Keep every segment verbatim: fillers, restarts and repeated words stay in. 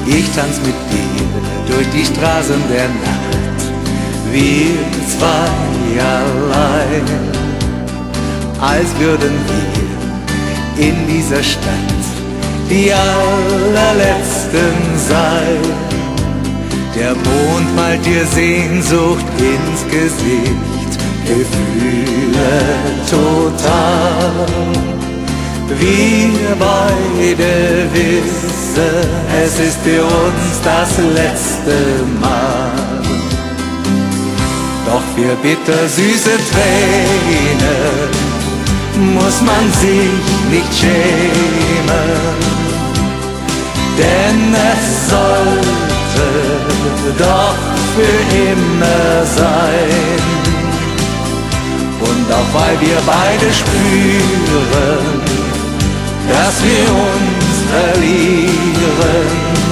Ich tanz mit dir durch die Straßen der Nacht, wir zwei allein, als würden wir in dieser Stadt die allerletzten sein. Der Mond malt dir Sehnsucht ins Gesicht, Gefühle total. Wir beide wissen, es ist für uns das letzte Mal. Doch für bittersüße Tränen muss man sich nicht schämen, denn es sollte doch für immer sein. Und auch weil wir beide spüren, dass wir uns verlieren,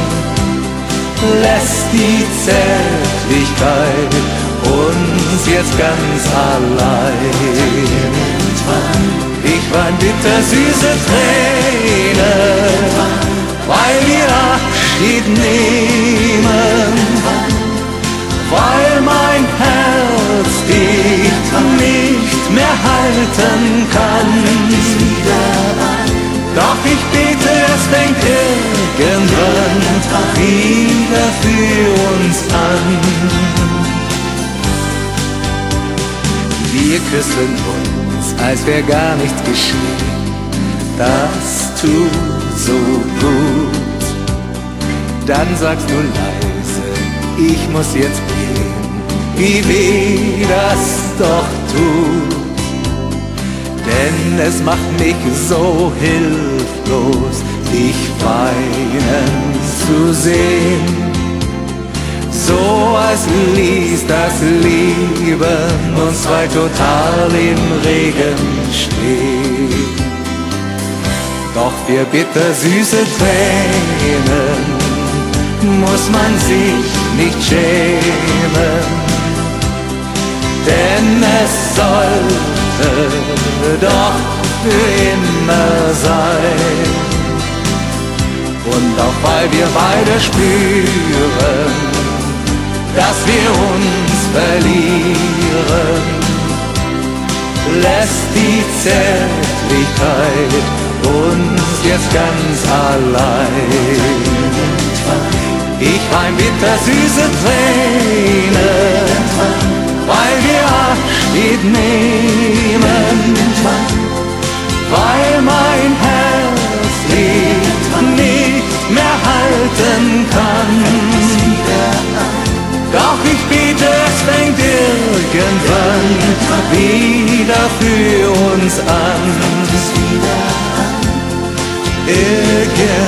lässt die Zärtlichkeit uns jetzt ganz allein. Ich wein bittersüße Tränen, weil wir Abschied nehmen, weil mein Herz dich nicht mehr halten kann. Doch ich bete, es fängt irgendwann wieder für uns an. Wir küssen uns, als wär gar nichts geschehen. Das tut so gut. Dann sagst du leise, ich muss jetzt gehen, wie weh das doch tut. Denn es macht mich so hilflos, dich weinen zu sehen. So als ließ das Leben uns zwei total im Regen stehen. Doch für bittersüße Tränen muss man sich nicht schämen, denn es sollte doch für immer sein. Und auch weil wir beide spüren, dass wir uns verlieren, lässt die Zärtlichkeit uns jetzt ganz allein. Ich wein bittersüße Tränen, weil wir Abschied nehmen, weil mein Herz dich nicht mehr halten kann. Doch ich bete, es fängt irgendwann wieder für uns an. Irgendwann